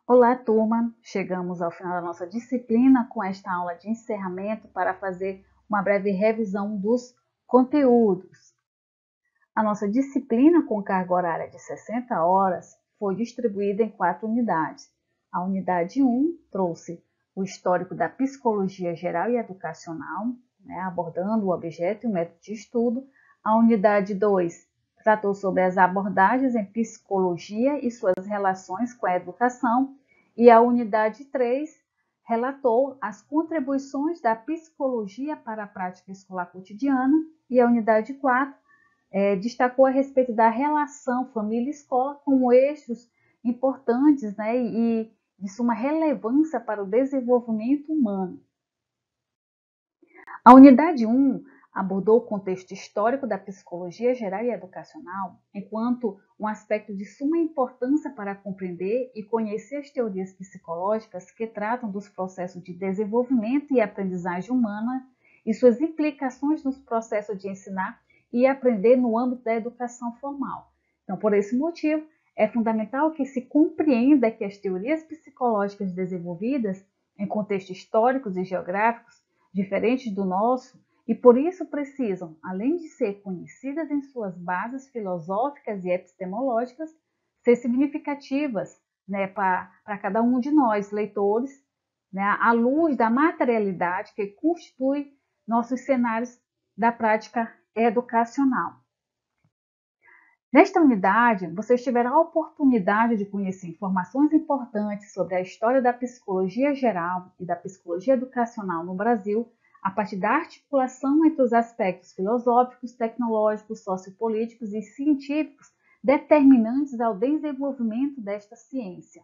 Olá, turma! Chegamos ao final da nossa disciplina com esta aula de encerramento para fazer uma breve revisão dos conteúdos. A nossa disciplina com carga horária de 60 horas foi distribuída em 4 unidades. A unidade 1 trouxe o histórico da psicologia geral e educacional, abordando o objeto e o método de estudo. A unidade 2 tratou sobre as abordagens em psicologia e suas relações com a educação. E a unidade 3 relatou as contribuições da psicologia para a prática escolar cotidiana. E a unidade 4 destacou a respeito da relação família-escola como eixos importantes, e de suma relevância para o desenvolvimento humano. A unidade 1 abordou o contexto histórico da psicologia geral e educacional enquanto um aspecto de suma importância para compreender e conhecer as teorias psicológicas que tratam dos processos de desenvolvimento e aprendizagem humana e suas implicações nos processos de ensinar e aprender no âmbito da educação formal. Então, por esse motivo, é fundamental que se compreenda que as teorias psicológicas desenvolvidas em contextos históricos e geográficos diferentes do nosso, e por isso precisam, além de ser conhecidas em suas bases filosóficas e epistemológicas, ser significativas para cada um de nós, leitores, à luz da materialidade que constitui nossos cenários da prática educacional. Nesta unidade, vocês tiveram a oportunidade de conhecer informações importantes sobre a história da psicologia geral e da psicologia educacional no Brasil, a partir da articulação entre os aspectos filosóficos, tecnológicos, sociopolíticos e científicos determinantes ao desenvolvimento desta ciência.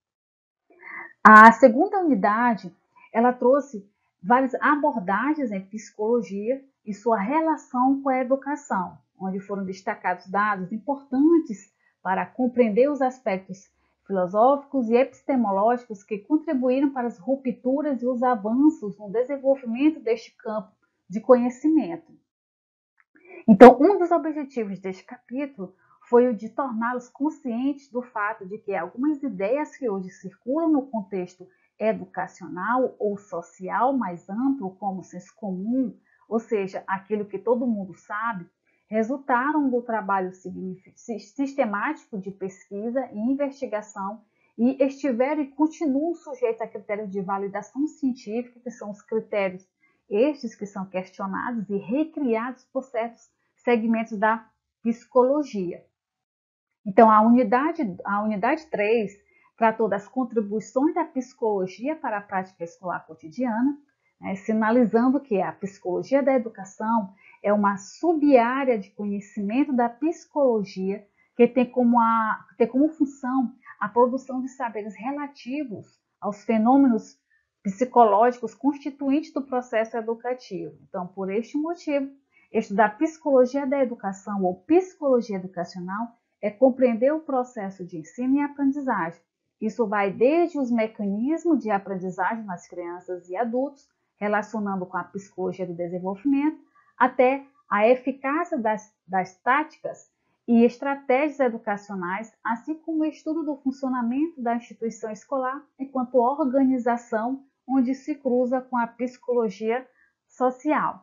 A segunda unidade, ela trouxe várias abordagens em psicologia e sua relação com a educação, onde foram destacados dados importantes para compreender os aspectos filosóficos e epistemológicos que contribuíram para as rupturas e os avanços no desenvolvimento deste campo de conhecimento. Então, um dos objetivos deste capítulo foi o de torná-los conscientes do fato de que algumas ideias que hoje circulam no contexto educacional ou social mais amplo, como o senso comum, ou seja, aquilo que todo mundo sabe, resultaram do trabalho sistemático de pesquisa e investigação e estiveram e continuam sujeitos a critérios de validação científica, que são os critérios estes que são questionados e recriados por certos segmentos da psicologia. Então, a unidade 3 tratou das contribuições da psicologia para a prática escolar cotidiana, sinalizando que a psicologia da educação é uma sub-área de conhecimento da psicologia que tem como função a produção de saberes relativos aos fenômenos psicológicos constituintes do processo educativo. Então, por este motivo, estudar psicologia da educação ou psicologia educacional é compreender o processo de ensino e aprendizagem. Isso vai desde os mecanismos de aprendizagem nas crianças e adultos, relacionando com a psicologia do desenvolvimento, até a eficácia das táticas e estratégias educacionais, assim como o estudo do funcionamento da instituição escolar enquanto organização onde se cruza com a psicologia social.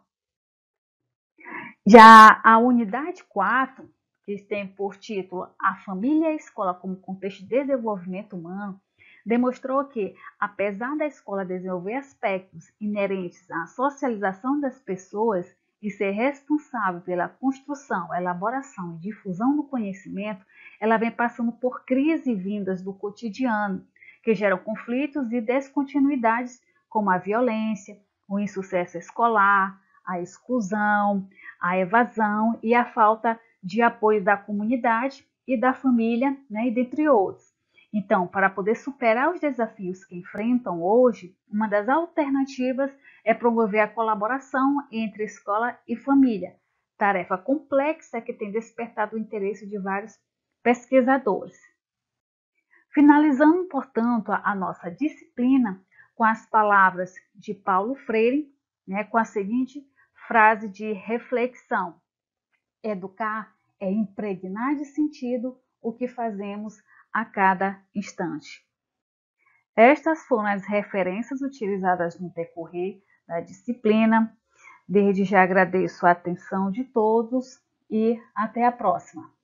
Já a unidade 4, que tem por título A Família e a Escola como Contexto de Desenvolvimento Humano, demonstrou que, apesar da escola desenvolver aspectos inerentes à socialização das pessoas e ser responsável pela construção, elaboração e difusão do conhecimento, ela vem passando por crises vindas do cotidiano, que geram conflitos e descontinuidades, como a violência, o insucesso escolar, a exclusão, a evasão e a falta de apoio da comunidade e da família, e dentre outros. Então, para poder superar os desafios que enfrentam hoje, uma das alternativas é promover a colaboração entre escola e família, tarefa complexa que tem despertado o interesse de vários pesquisadores. Finalizando, portanto, a nossa disciplina com as palavras de Paulo Freire, com a seguinte frase de reflexão: educar é impregnar de sentido o que fazemos a cada instante. Estas foram as referências utilizadas no decorrer da disciplina. Desde já agradeço a atenção de todos e até a próxima.